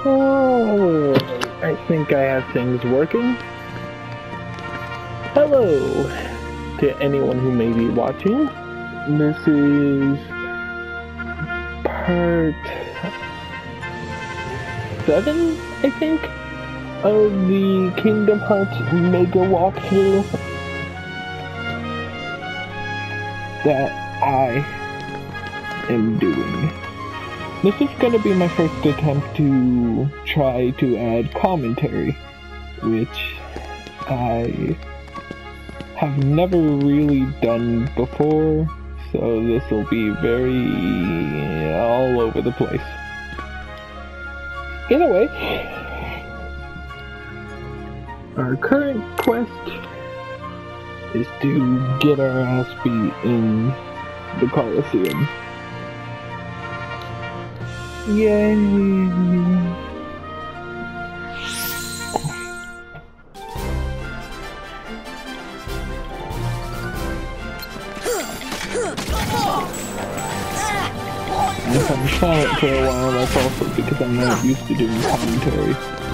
Oh, I think I have things working. Hello to anyone who may be watching. This is part 7, I think, of the Kingdom Hearts Mega walkthrough that I am doing. This is going to be my first attempt to try to add commentary, which I have never really done before, so this will be very all over the place. Either way, our current quest is to get our ass beat in the Colosseum. Yay! If I'm silent for a while, that's also because I'm not used to doing commentary.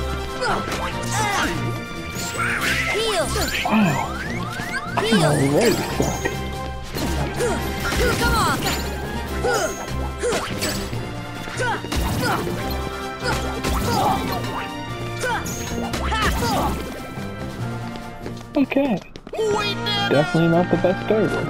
Wow! I'm already stuck. Come on! Okay. Definitely not the best starter.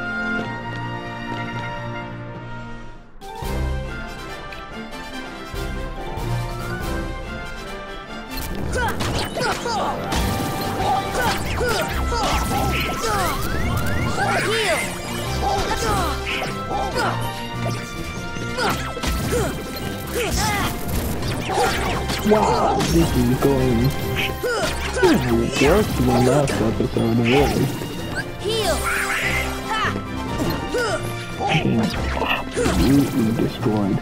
Wow, this is going worse than last episode, really. Getting absolutely destroyed.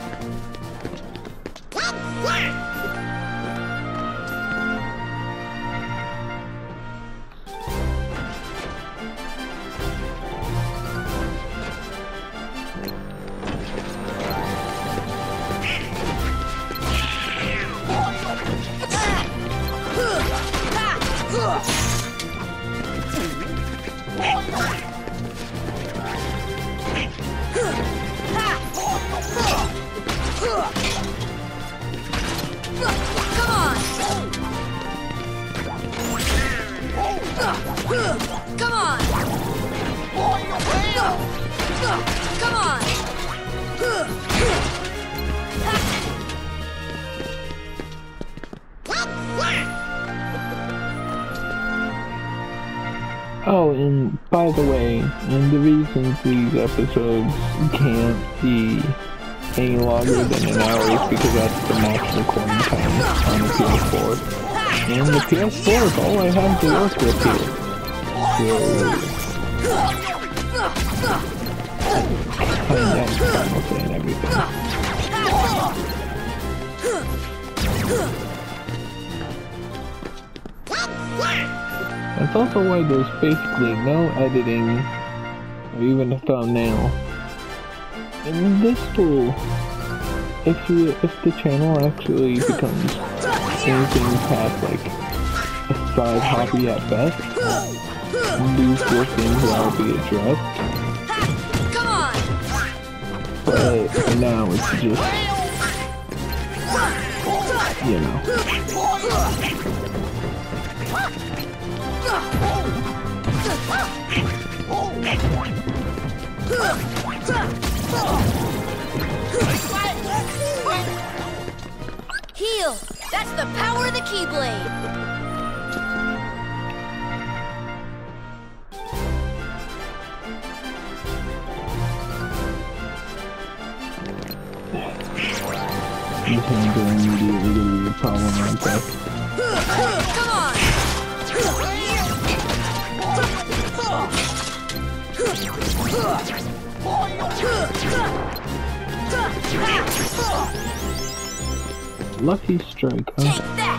Oh, and by the way, and the reasons these episodes can't be any longer than an hour is because that's the max recording time on the PS4. And the PS4 is all I have to work with here. So, that's final say and everything. That's also why there's basically no editing or even a thumbnail. And this will, if the channel actually becomes anything past like a side hobby at best, these were things that'll be addressed. But for now it's just, you know. Heal! That's the power of the Keyblade! You can't go immediately to the problem like that. Come on! Lucky strike, huh? Take that!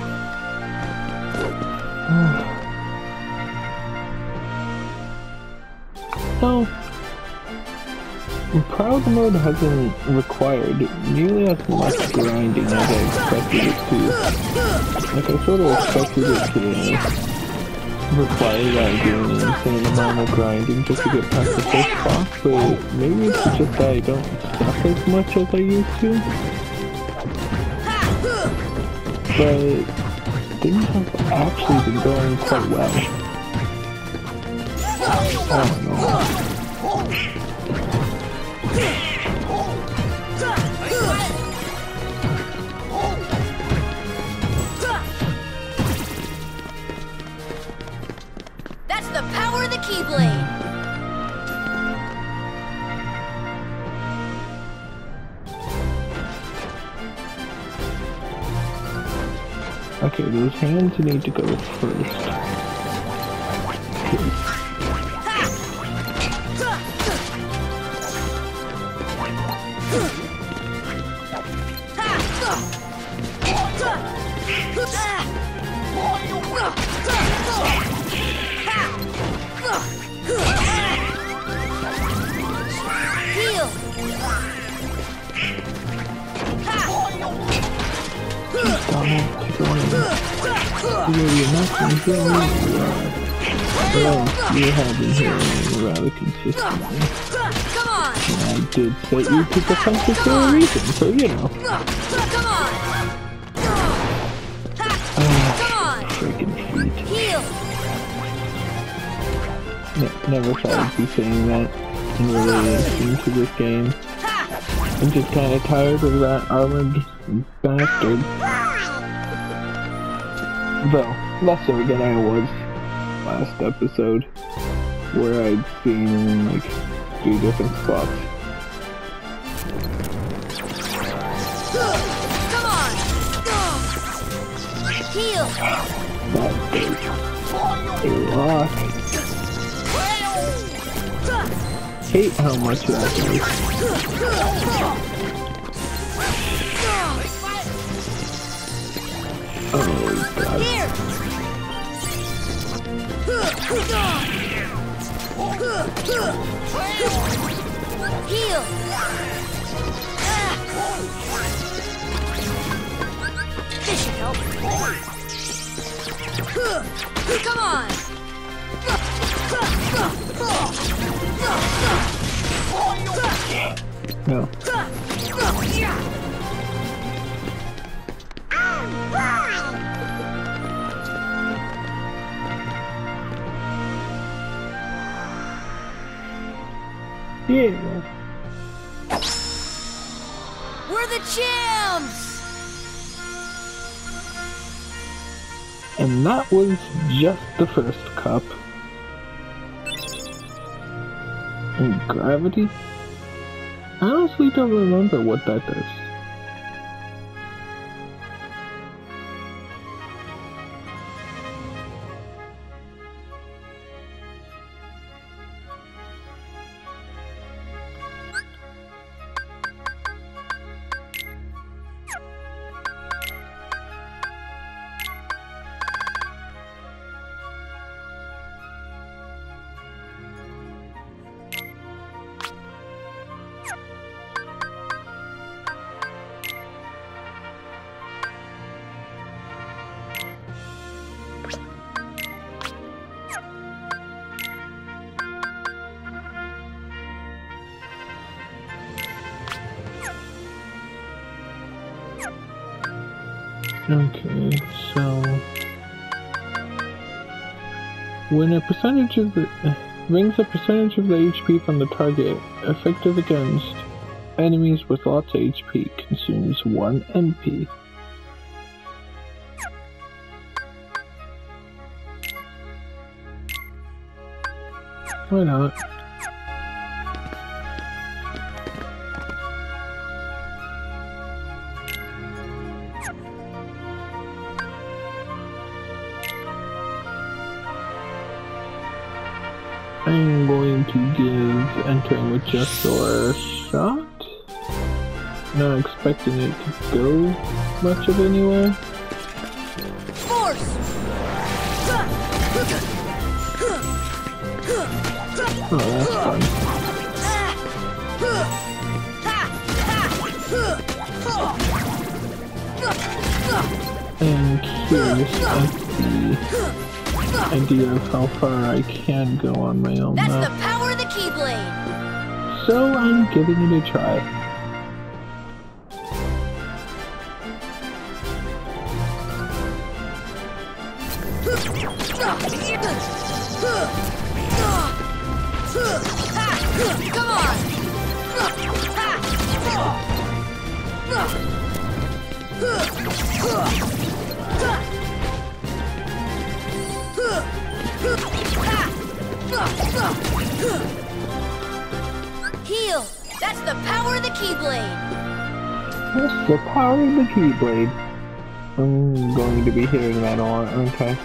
So, Proud mode hasn't required nearly as much grinding as I expected it to. Like, I sort of expected it to require that doing an insane amount of grinding just to get past the first boss, but maybe it's just that I don't suck as much as I used to. But things have actually been going quite well. I don't know. That's the power of the Keyblade! Okay, those hands need to go first. Okay. Heal! You're not going to well, you're having healing rather consistently. Come on! And I did set you to defensive for a reason, so you know. Come on! Freaking feet. Heal! Never thought I'd be saying that in relation to this game. I'm just kind of tired of that armored bastard. Though, less so than I was last episode, where I'd seen him in like 3 different spots. Come on! Heal! That does a lot. Hate how much that does. Oh god. Here! Heal! This should help. Come on! No. Yeah. We're the champs! And that was just the first cup. And gravity? I honestly don't remember what that does. Okay, so when a percentage of the brings a percentage of the HP from the target effective against enemies with lots of HP consumes 1 MP. Why not? I'm going to give entering with Gestor a shot. Not expecting it to go much of anywhere. Force! Oh, that's fun. And curious at the idea of how far I can go on my own That's now. the power of the Keyblade. So I'm giving it a try. Come on! Heal! That's the power of the Keyblade! That's the power of the Keyblade. I'm going to be hearing that a lot, aren't I?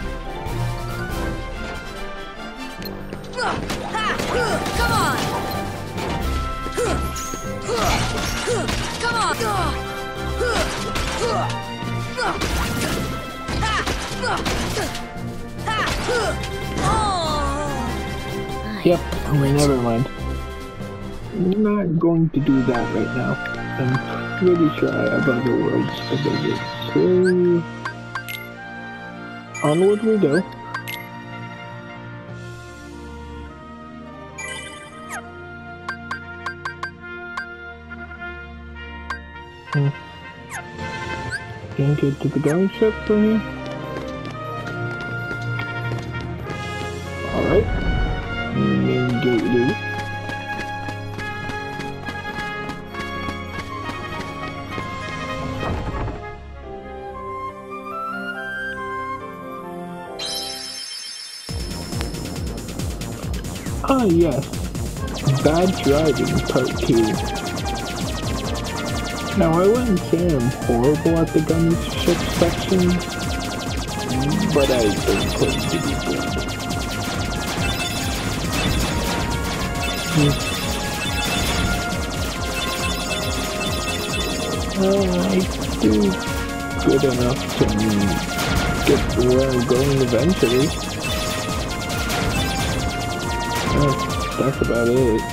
Come on! Come on! Yep, never mind. I'm not going to do that right now. I'm pretty sure I have other worlds to visit. So, onward we go. Can't get to the gun ship for me. Alright. Main gate it is. Ah yes. Bad driving part 2. Now, I wouldn't say I'm horrible at the gunship section, but I don't claim to be good. I do good enough to get where I'm going eventually. That's about it.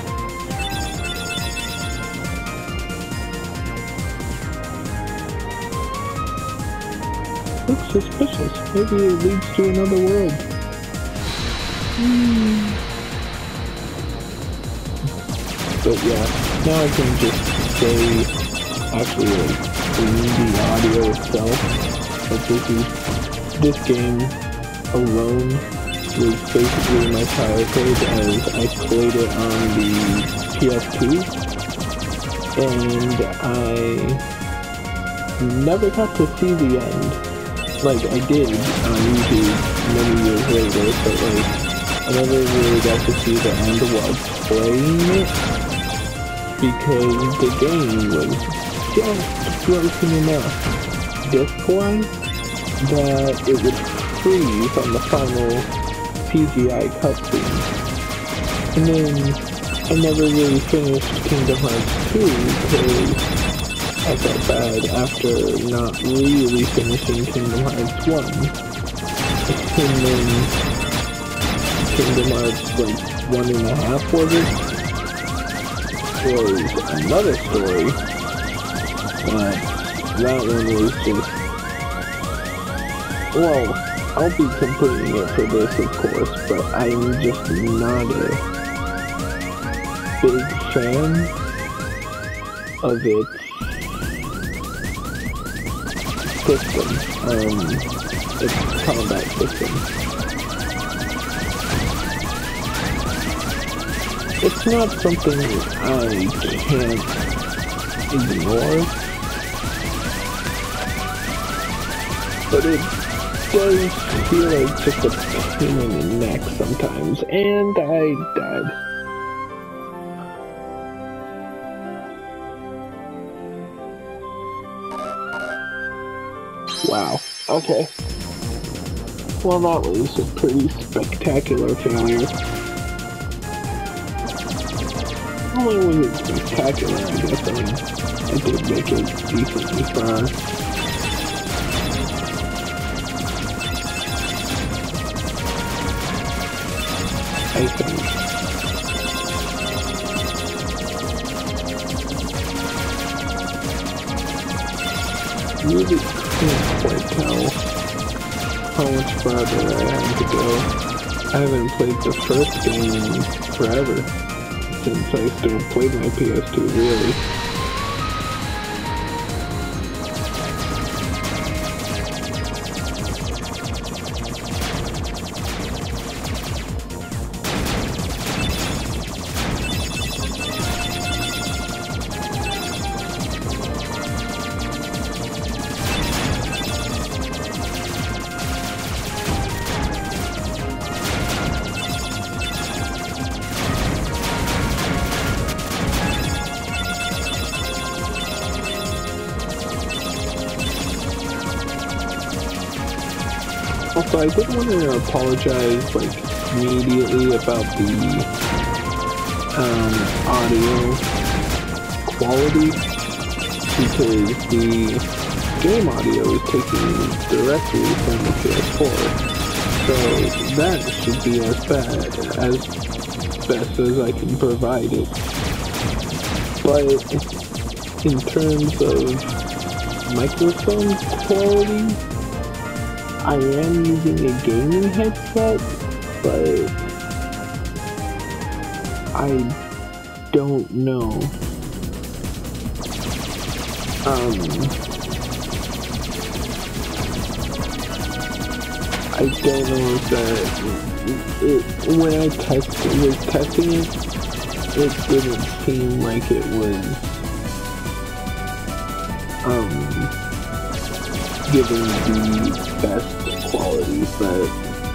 Looks suspicious. Maybe it leads to another world. But yeah, now I can just say, actually, like, in the audio itself, that this game alone was basically my childhood as I played it on the PS2, and I never got to see the end. Like, I did on YouTube many years later, but like, I never really got to see the end while playing it, because the game was just broken enough disc-wise that it would freeze on the final CGI cutscene. And then I never really finished Kingdom Hearts 2 because I felt bad after not really finishing Kingdom Hearts 1. And then Kingdom Hearts, like, 1.5 was another story. But that one was just... Well, I'll be completing it for this, of course, but I'm just not a big fan of its system, its combat system. It's not something I can't ignore, but it does feel like just a pain in the neck sometimes, and I died. Wow, okay. Well, that was a pretty spectacular failure. Not only was it spectacular, I guess I did make it decently far. I think. really can't quite tell how much farther I have to go. I haven't played the first game in forever, since I still played my PS2, really. Also, I did want to apologize, like, immediately about the, audio quality, because the game audio is taken directly from the PS4, so that should be as best as I can provide it. But in terms of microphone quality, I am using a gaming headset, but I don't know. I don't know if when I was testing it, it didn't seem like it was, giving the best quality, but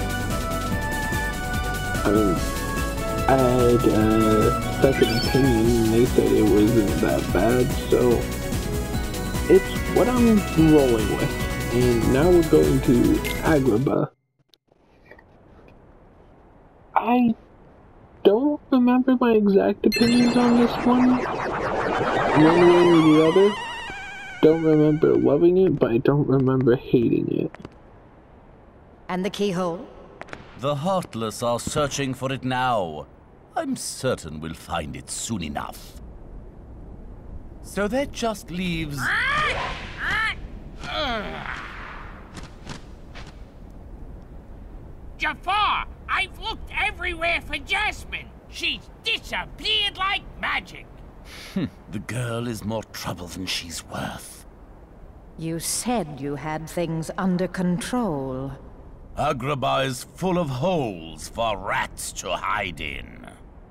I had a second opinion and they said it wasn't that bad, so it's what I'm rolling with. And now we're going to Agrabah. I don't remember my exact opinions on this one way or the other. Don't remember loving it, but I don't remember hating it. And the keyhole? The Heartless are searching for it now. I'm certain we'll find it soon enough. So that just leaves... Jafar! I've looked everywhere for Jasmine. She's disappeared like magic. The girl is more trouble than she's worth. You said you had things under control. Agrabah is full of holes for rats to hide in.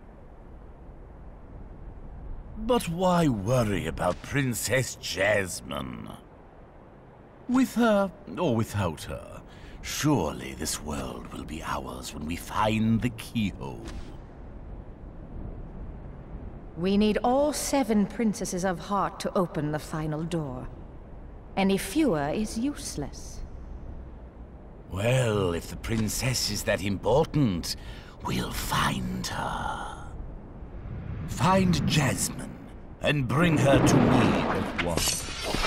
But why worry about Princess Jasmine? With her, or without her, surely this world will be ours when we find the keyhole. We need all 7 princesses of heart to open the final door. Any fewer is useless. Well, if the princess is that important, we'll find her. Find Jasmine, and bring her to me at once.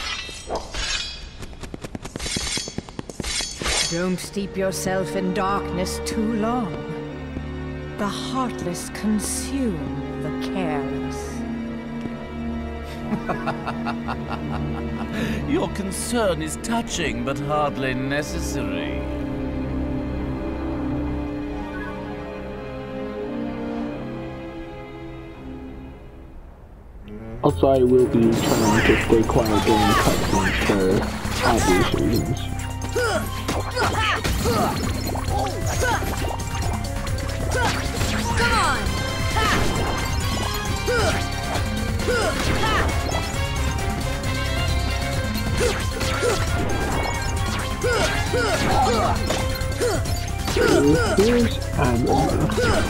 Don't steep yourself in darkness too long. The heartless consume the careless. Your concern is touching, but hardly necessary. Also, I will be trying to stay quiet during cutscenes for obvious reasons. Come on! Here's Agrabah.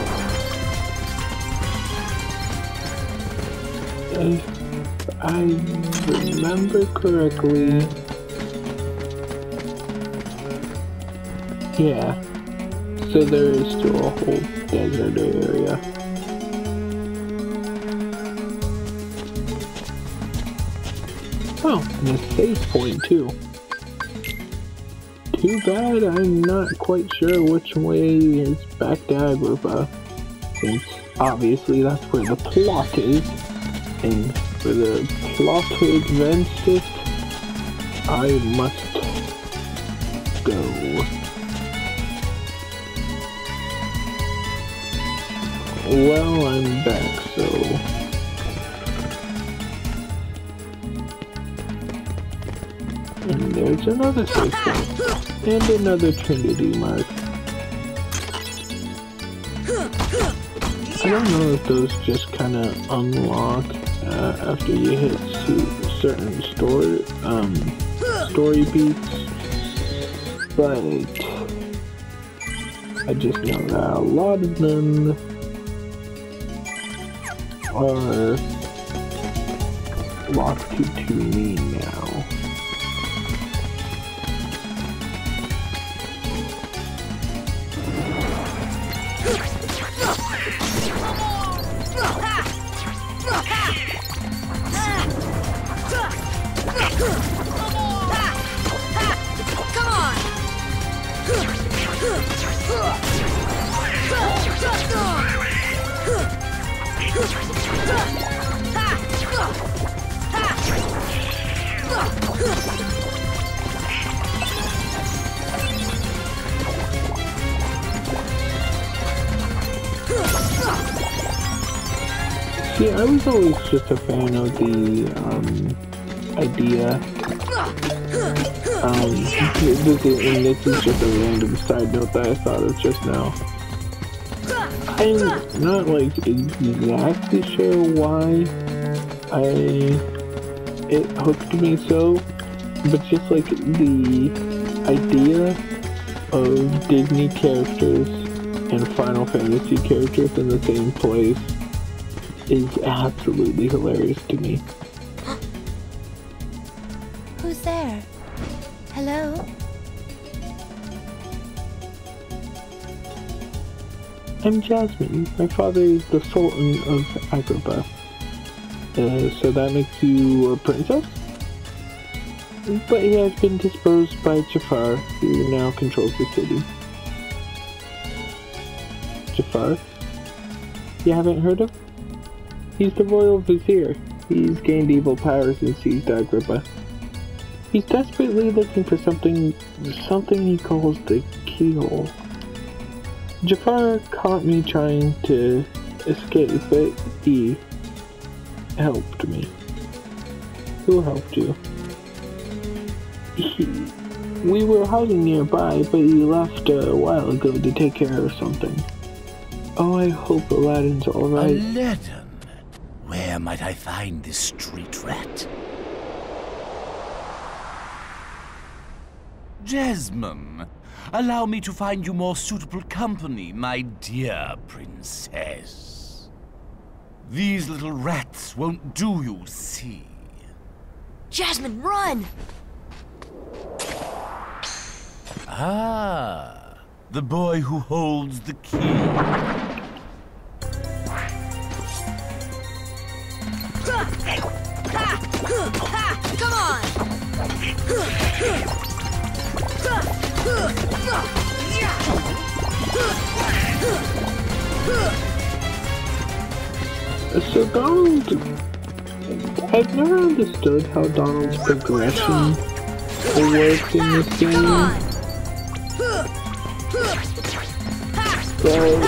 If I remember correctly, yeah, so there is still a whole desert area. Oh, and a save point too. Too bad I'm not quite sure which way is back to Agrabah, since obviously that's where the plot is, and for the plot to advance it, I must go. Well, I'm back, so... And there's another safe point. And another Trinity mark. I don't know if those just kind of unlock after you hit certain story beats, but I just know that a lot of them are locked to me now. See, I was always just a fan of the idea. And this is just a random side note that I thought of just now. I'm not like exactly sure why it hooked me so, but just like the idea of Disney characters and Final Fantasy characters in the same place is absolutely hilarious to me. Who's there? Hello? I'm Jasmine. My father is the Sultan of Agrabah. So that makes you a princess? But he has been disposed by Jafar, who now controls the city. Jafar? You haven't heard of? He's the royal vizier. He's gained evil powers and seized Agrabah. He's desperately looking for something he calls the keyhole. Jafar caught me trying to escape, but he helped me. Who helped you? We were hiding nearby, but he left a while ago to take care of something. Oh, I hope Aladdin's alright. Aladdin? Where might I find this street rat? Jasmine, allow me to find you more suitable company, my dear princess. These little rats won't do, you see. Jasmine, run! Ah, the boy who holds the key. Come on! So Donald, I've never understood how Donald's progression works in this game. But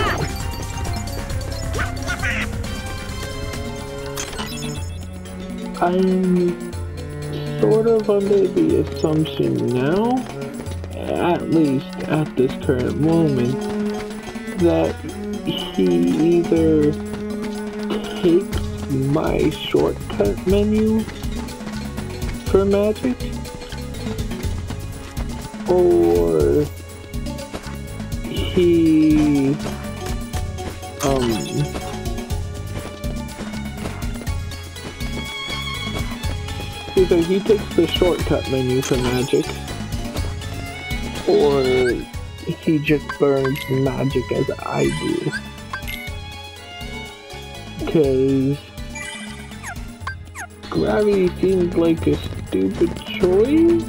I'm sort of under the assumption now, at least at this current moment, that he either takes my shortcut menu for magic, or he either he takes the shortcut menu for magic, or he just burns magic as I do. Because gravity seems like a stupid choice,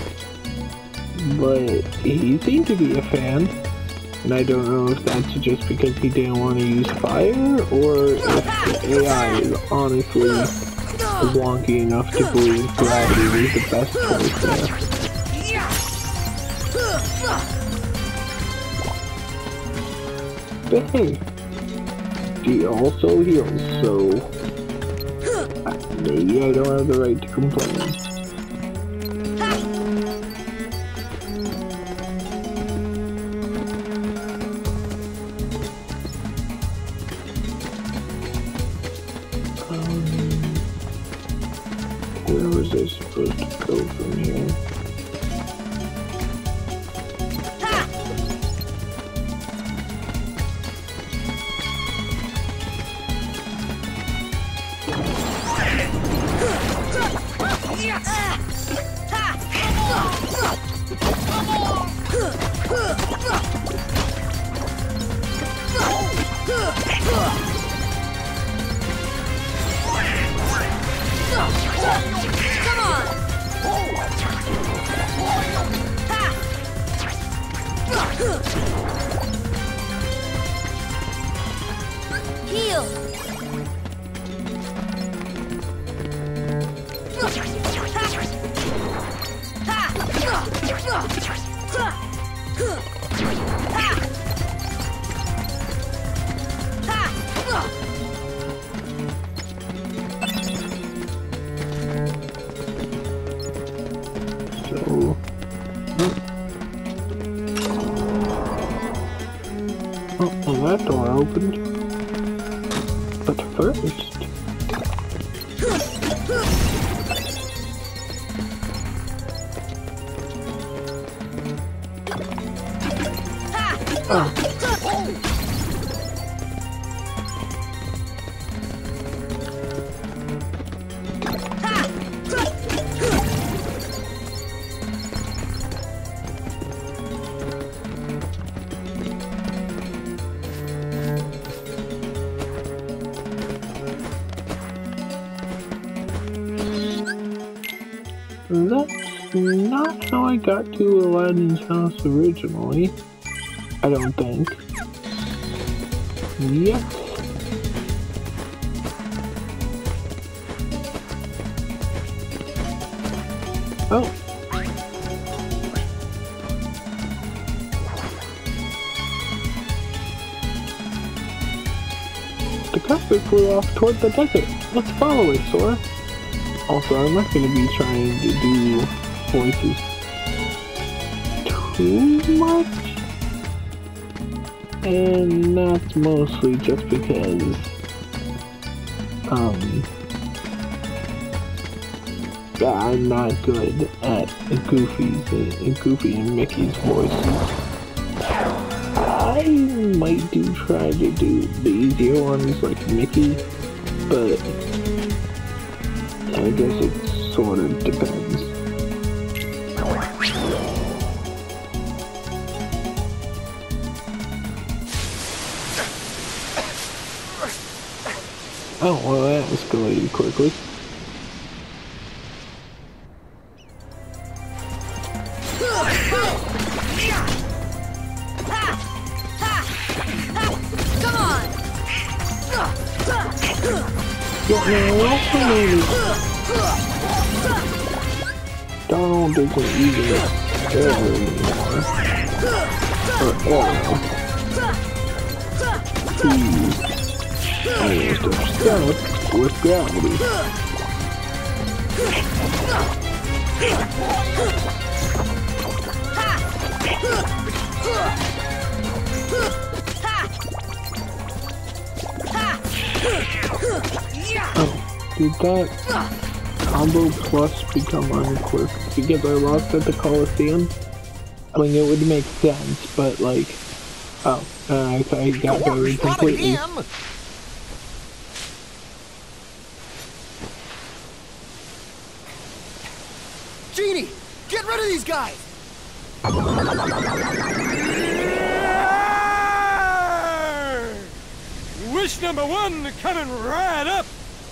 but he seemed to be a fan. And I don't know if that's just because he didn't want to use fire, or if the AI is honestly was wonky enough to believe gravity was the best choice there. But hey, she also heals, so maybe I don't have the right to complain. Where was I supposed to go from here? Come on! Heal! So... Oh, well, that door opened. But first... Oh. That's not how I got to Aladdin's house originally. I don't think. Yep. Oh. The carpet flew off toward the desert. Let's follow it, Sora. Also, I'm not going to be trying to do voices too much. And that's mostly just because, I'm not good at Goofy and Mickey's voices. I might try to do the easier ones like Mickey, but I guess it sort of depends. Oh, well, that escalated quickly. Come on! Get me away from me! Donald isn't using it ever anymore. Or ever. He's almost obsessed with gravity. Oh, did that combo plus become unequipped because I lost at the Coliseum? I mean, it would make sense, but like, oh, I got buried completely. Genie, get rid of these guys! Wish number one coming right up.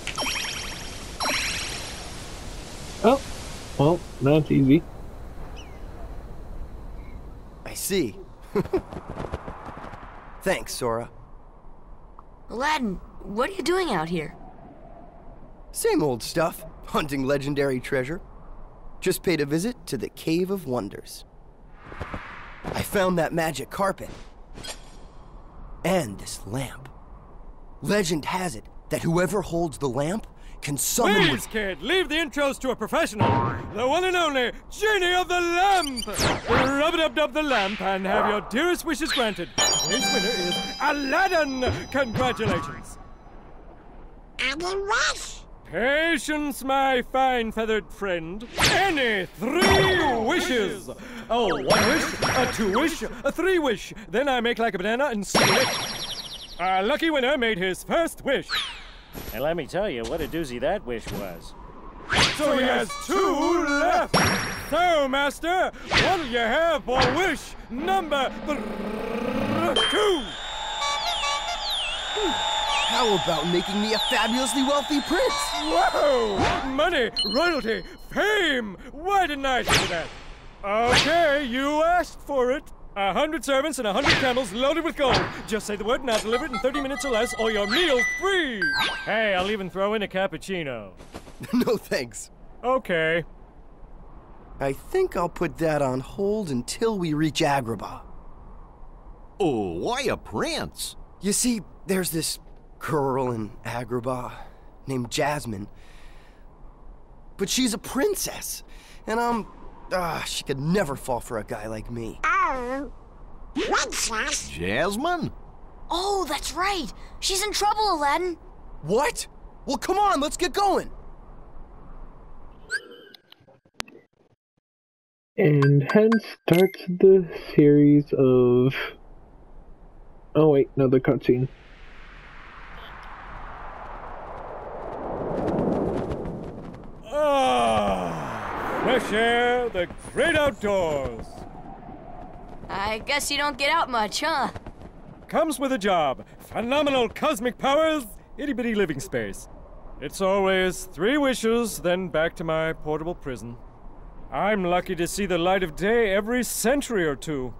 Oh, well, that's easy. I see. Thanks, Sora. Aladdin, what are you doing out here? Same old stuff, hunting legendary treasure. Just paid a visit to the Cave of Wonders. I found that magic carpet. And this lamp. Legend has it that whoever holds the lamp can summon... Please, kid, leave the intros to a professional. The one and only Genie of the Lamp. Rub-a-dub-dub the lamp and have your dearest wishes granted. Today's winner is Aladdin. Congratulations. Aladdin Rush! Patience, my fine feathered friend. Any 3 wishes. Oh, 1 wish, a 2 wish, a 3 wish. Then I make like a banana and seal it. Our lucky winner made his first wish. And let me tell you what a doozy that wish was. So he has 2 left. So, Master, what'll you have for wish number 2? How about making me a fabulously wealthy prince? Whoa! Money, royalty, fame! Why didn't I think of that? Okay, you asked for it. 100 servants and 100 camels loaded with gold. Just say the word and I'll deliver it in 30 minutes or less, or your meal's free! Hey, I'll even throw in a cappuccino. No thanks. Okay. I think I'll put that on hold until we reach Agrabah. Oh, why a prince? You see, there's this girl in Agrabah named Jasmine. But she's a princess, and she could never fall for a guy like me. Oh, princess? Jasmine? Oh, that's right. She's in trouble, Aladdin. What? Well, come on, let's get going. And hence starts the series of... Oh wait, another cutscene. Fresh air, the great outdoors. I guess you don't get out much, huh? Comes with a job. Phenomenal cosmic powers, itty-bitty living space. It's always 3 wishes, then back to my portable prison. I'm lucky to see the light of day every century or 2.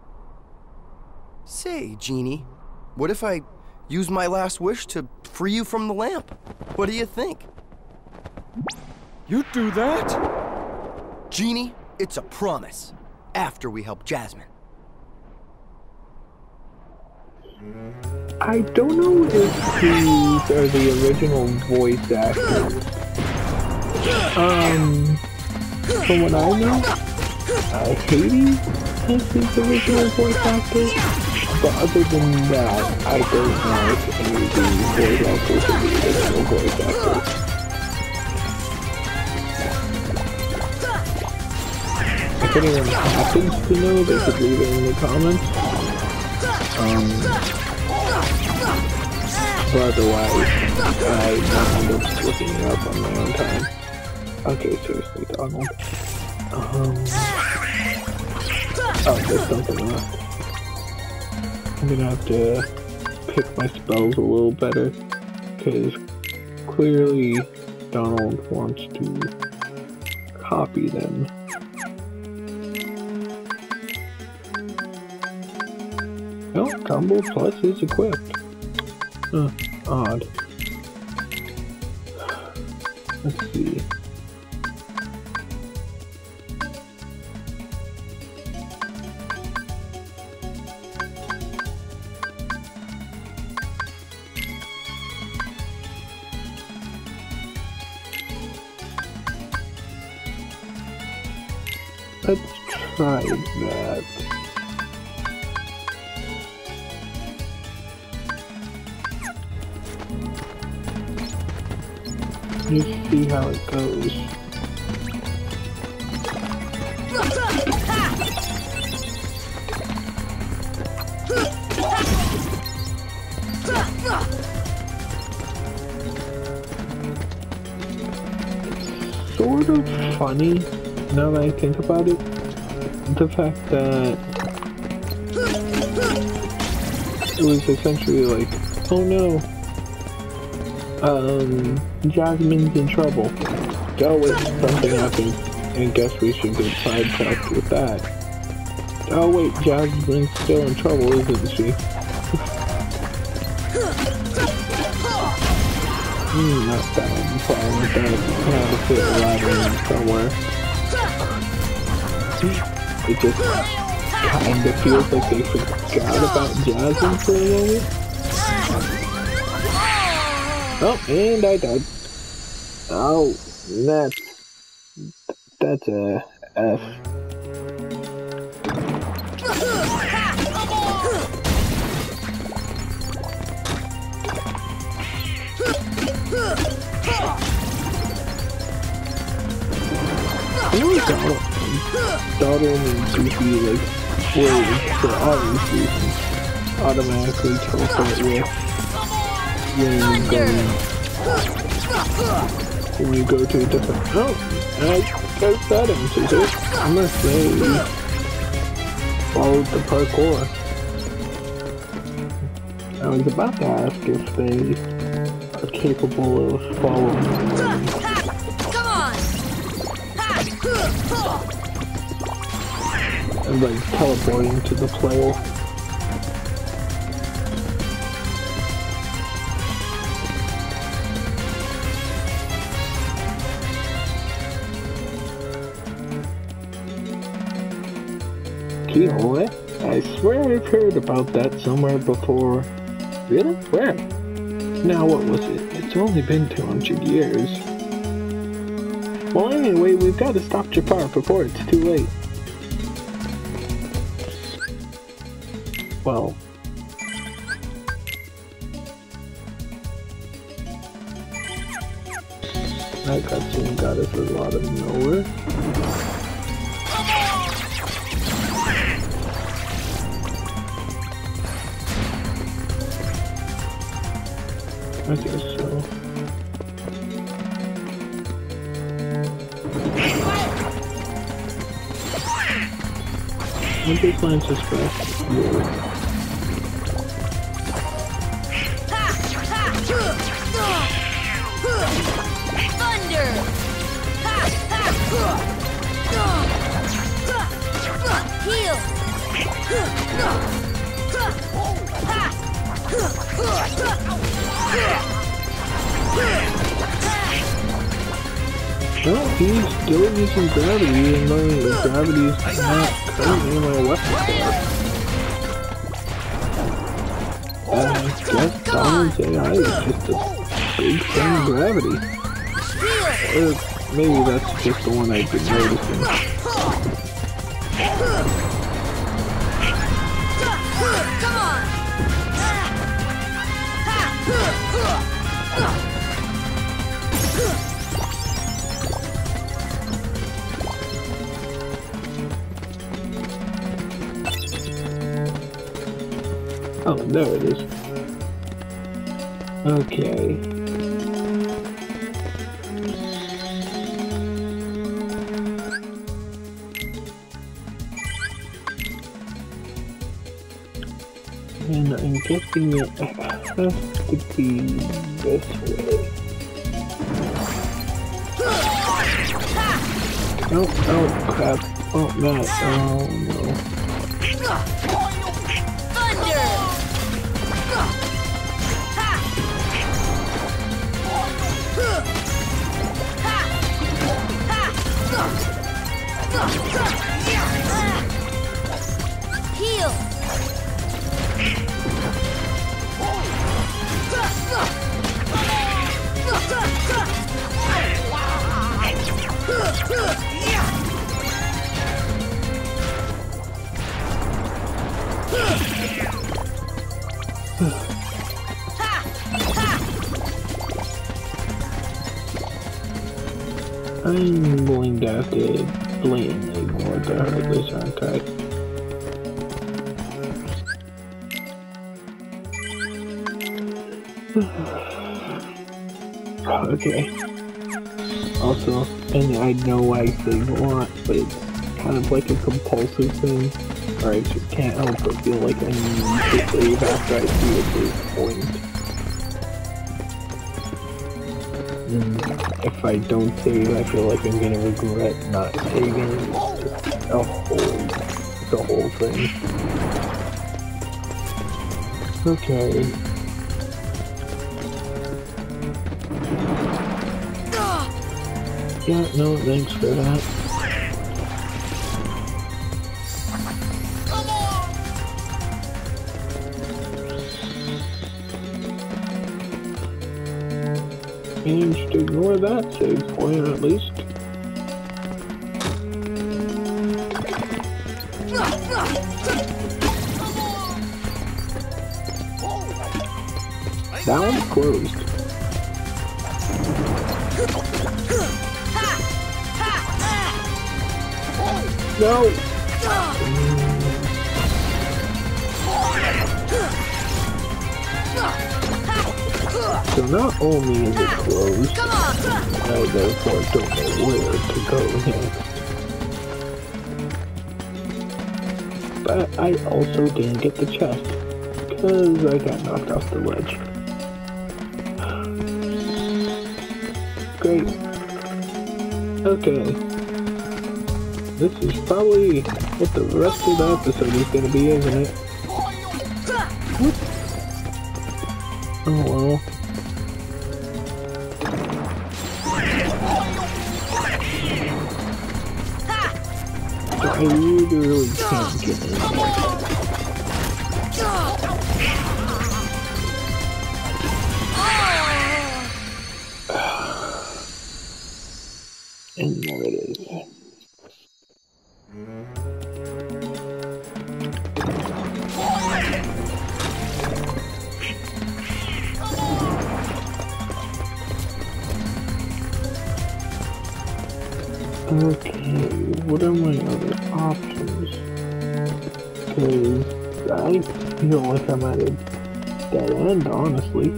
Say, Genie, what if I use my last wish to free you from the lamp? What do you think? You do that? Genie, it's a promise. After we help Jasmine. I don't know if these are the original voice actors. From what I know, Hades is his original voice actor. But other than that, I don't know if any of the voice actors are the original voice actors. If anyone happens to know, they could leave it in the comments. But otherwise, I end up looking it up on my own time. Okay, seriously, Donald. Oh, there's something left. I'm gonna have to pick my spells a little better, because clearly Donald wants to copy them. Oh, combo plus is equipped. Odd. Let's see. Let's try that. Just see how it goes. Sort of funny, now that I think about it, the fact that it was essentially like, oh no, Jasmine's in trouble. Oh wait, something happened, and guess we should get sidetracked with that. Oh wait, Jasmine's still in trouble, isn't she? Not that I'm fine with that. I have to fit a ladder in somewhere. It just kinda feels like they forgot about Jasmine for a moment. Oh, and I died. Oh, that's a F. Daughter and Goofy, like, words for obvious reasons, automatically teleport with when you go to a different... Oh, I guess that answers it. Unless they followed the parkour. I was about to ask if they are capable of following. And like teleporting to the player. Keyhole? I swear I've heard about that somewhere before. Really? Where? Now what was it? It's only been 200 years. Well anyway, we've got to stop Jafar before it's too late. Well... that cutscene got us a lot of nowhere. I guess so. What does Lance's breath do? Thunder! Heal! Well, he's still using gravity, even though gravity is not currently my weapon for. I guess Donald's AI is just a big fan of gravity. Or maybe that's just the one I've been noticing. Oh, there it is. Okay. And I'm guessing it has to be this way. Oh, crap. Oh, no. Oh, no. Heal! I'm going to have to blatantly ignore the heartless, aren't I? Okay. Also, and I know why I say want, but it's kind of like a compulsive thing, or I just can't help but feel like I need to save after I see a big point. If I don't save, I feel like I'm gonna regret not saving the whole thing. Okay. Yeah, no, thanks for that. Managed to ignore that save point at least. That one's closed. No! So not only is it closed, I therefore don't know where to go next. But I also didn't get the chest, because I got knocked off the ledge. Great. Okay. This is probably what the rest of the episode is going to be, isn't it? What? Oh well. I really can't get in there. And there it is. Okay, what are my other options? Because I feel like I'm at a dead end, honestly.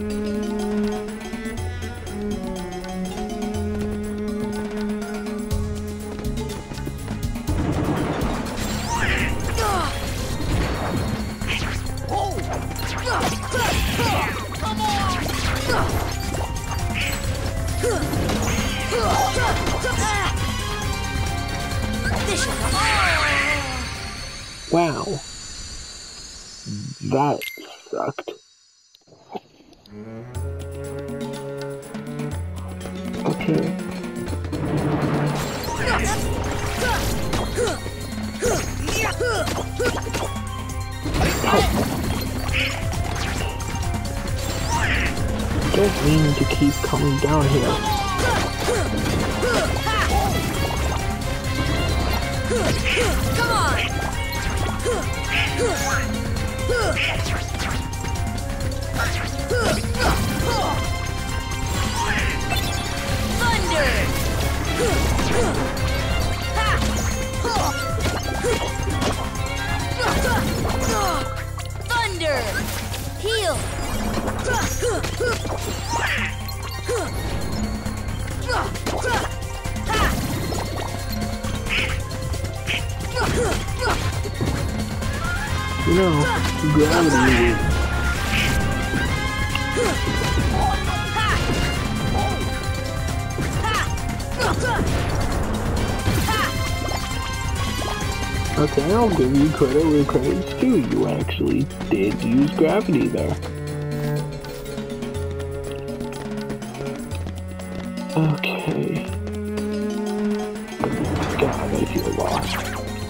Wow. That sucked. Okay. Don't mean to keep coming down here. Come on! Thunder! Heal! You know, gravity. Okay, I'll give you credit where credit's due. You actually did use gravity there. Okay. God, I feel lost.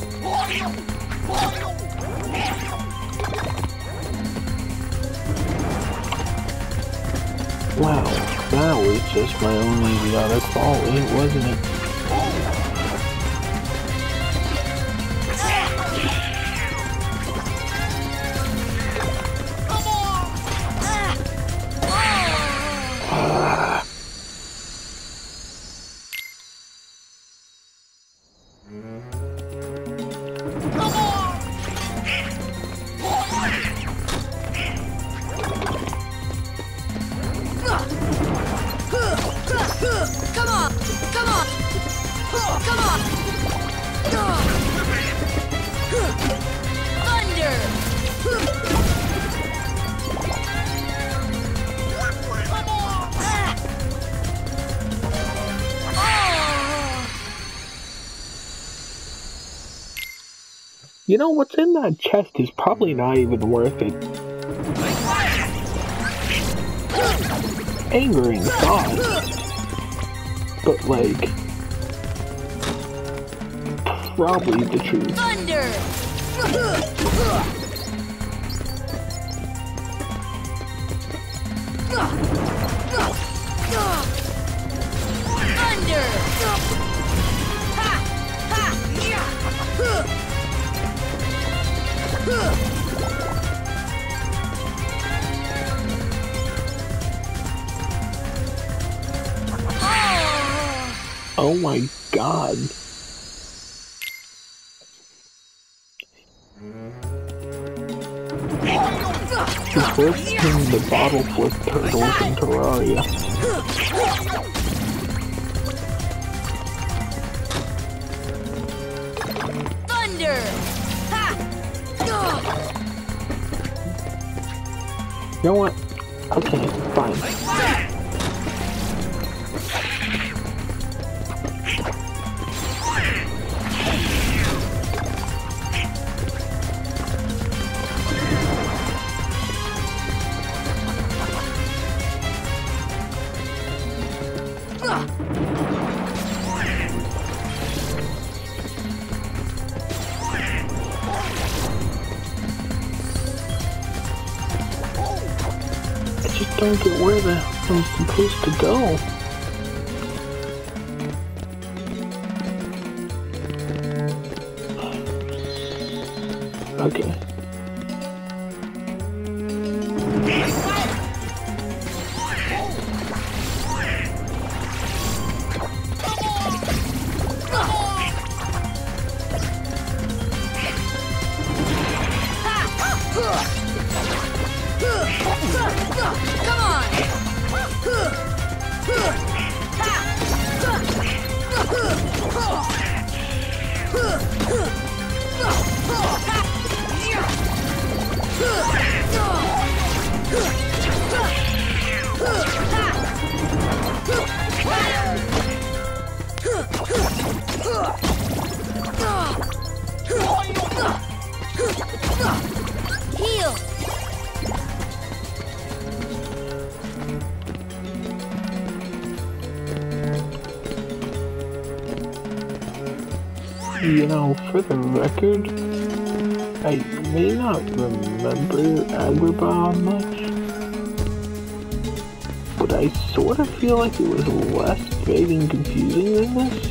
Wow, that was just my only idiotic folly, wasn't it? You know, what's in that chest is probably not even worth it. Angering thoughts. But like, probably the truth. Thunder! Thunder! Ha! Ha! Oh my god. It's worse than the bottle flip turtles in Terraria. Thunder! Ha! You know what? Okay, fine. I don't get where the hell I'm supposed to go. Okay. Heal! You know, for the record, I may not remember Agrabah much, but I sort of feel like it was less vague and confusing than this.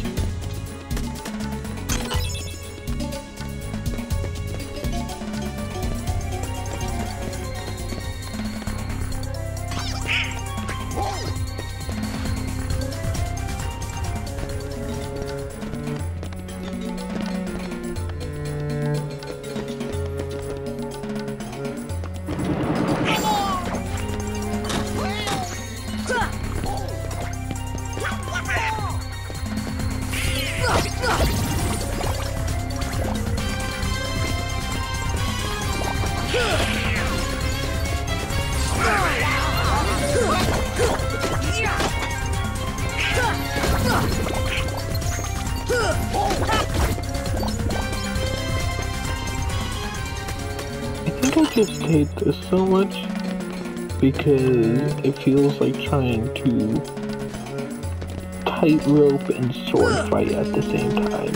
I just hate this so much because it feels like trying to tightrope and sword fight at the same time.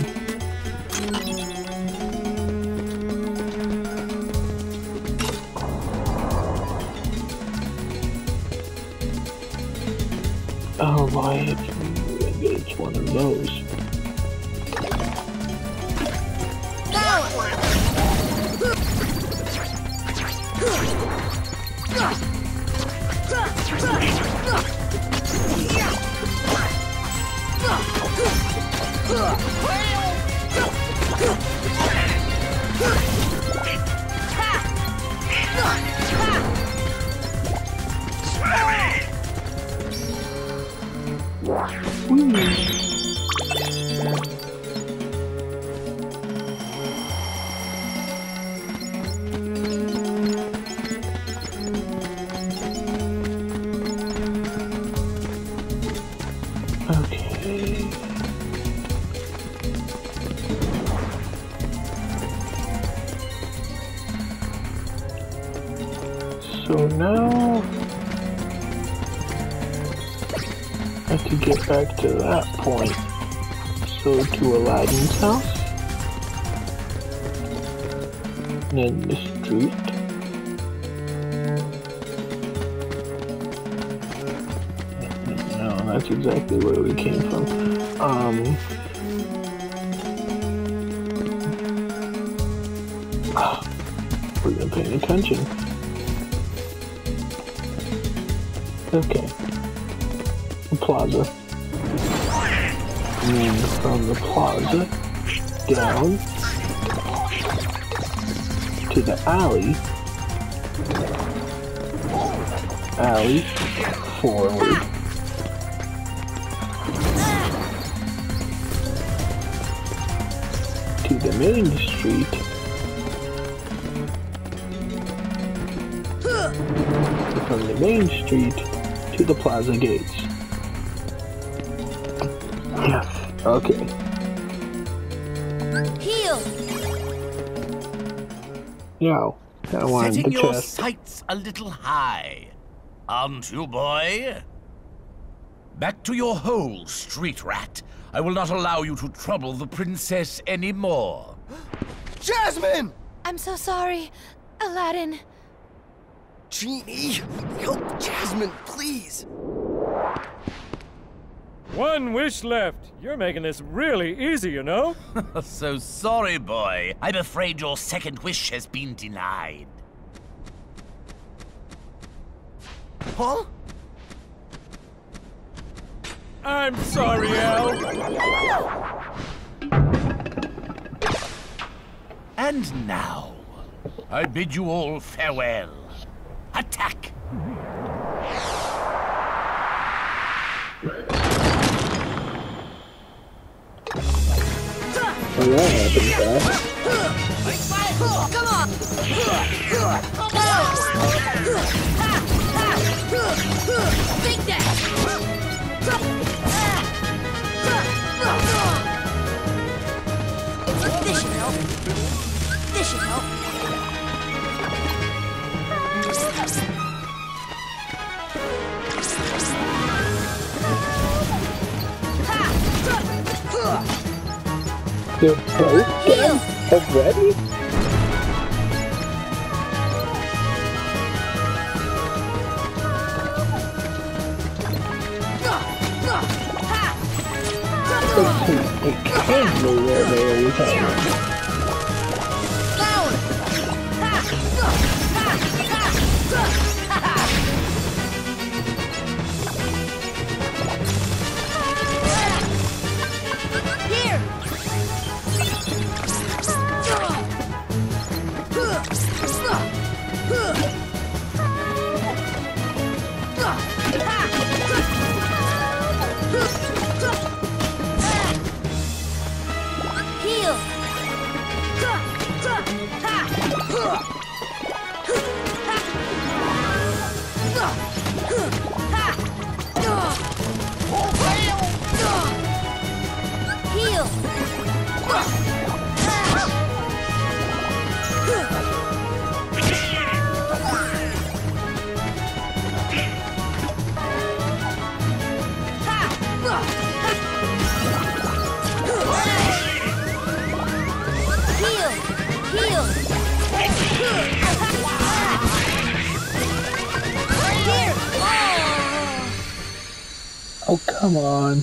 Oh my, it's one of those. Okay. So now I have to get back to that point. So to Aladdin's house. then the street. No, that's exactly where we came from. We're not paying attention. Okay. The plaza. And then from the plaza down to the alley. Alley forward. To the main street. From the main street to the plaza gates. Yes, okay. Heal! Now, I wanted Setting the your chest. sights a little high, aren't you, boy? Back to your hole, street rat. I will not allow you to trouble the princess anymore. Jasmine! I'm so sorry, Aladdin. Genie, help Jasmine, please. One wish left. You're making this really easy, you know? So sorry, boy. I'm afraid your second wish has been denied. Huh? I'm sorry, Al. And now, I bid you all farewell. Attack! Oh, that happened fast. Come on! Take that! This should help. This should help. They're both done already? It can't be where they always are. Here! Heal! Heal! Heal! Heal! Here! Oh, come on.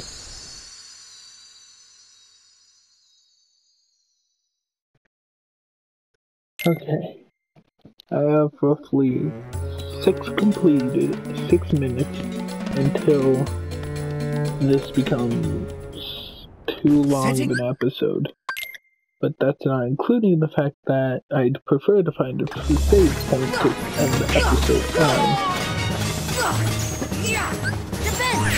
Okay. I have roughly 6 minutes until this becomes too long of an episode. But that's not including the fact that I'd prefer to find a few save points to end the episode on. Defense!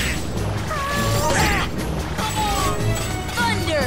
Thunder!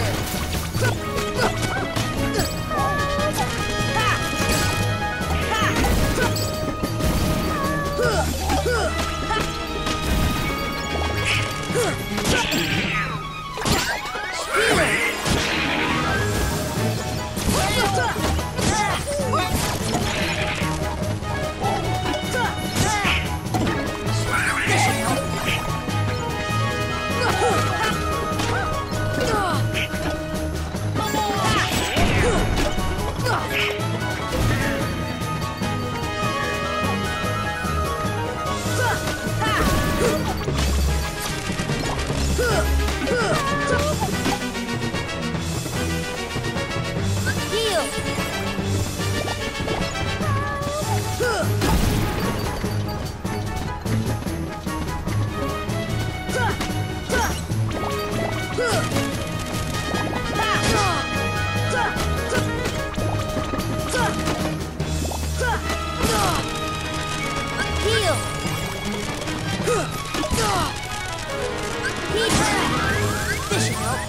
This should help.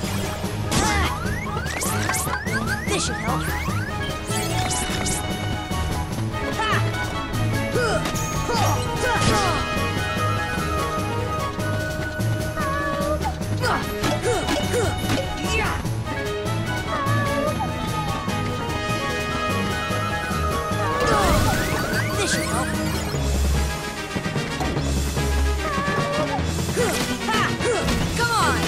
This should help. This should help. Come on!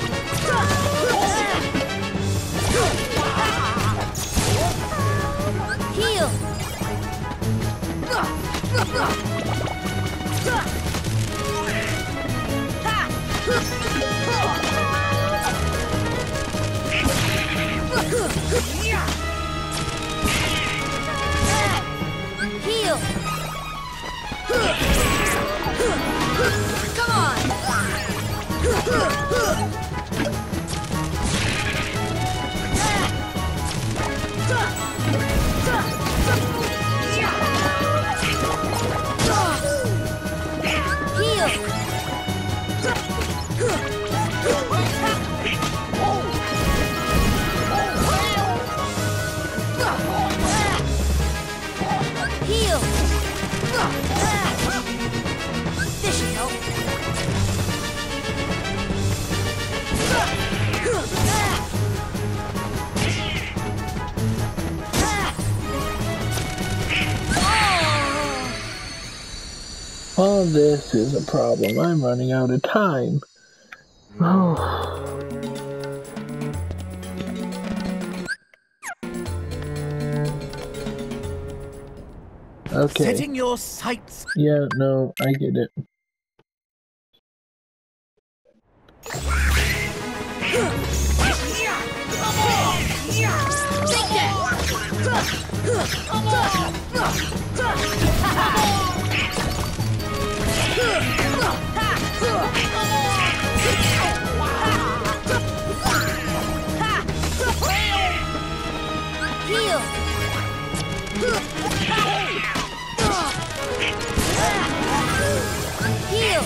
Heal! Heal! Come on! Heal! Heal! This should help. Oh, this is a problem. I'm running out of time. Oh. Okay. Setting your sights. Yeah, no, I get it. Heal! Heal!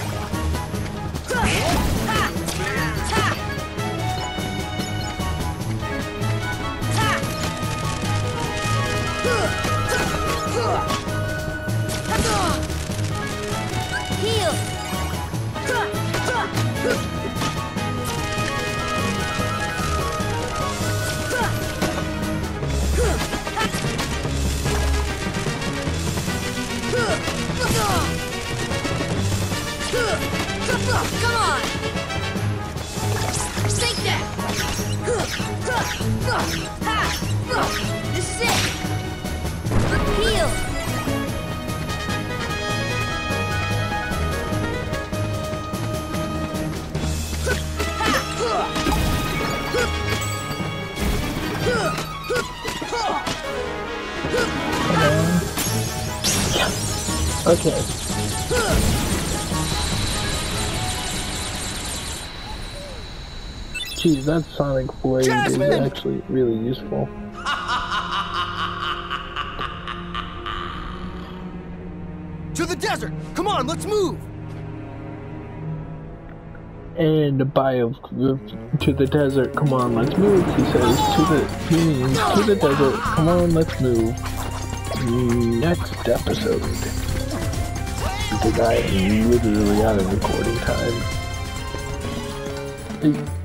Heal! Come on! Take that! This is it! Heal! Okay. Geez, that sonic blade is actually really useful. To the desert! Come on, let's move! And to the desert, come on, let's move, he says. To the desert, come on, let's move. Next episode. Because I am literally out of recording time.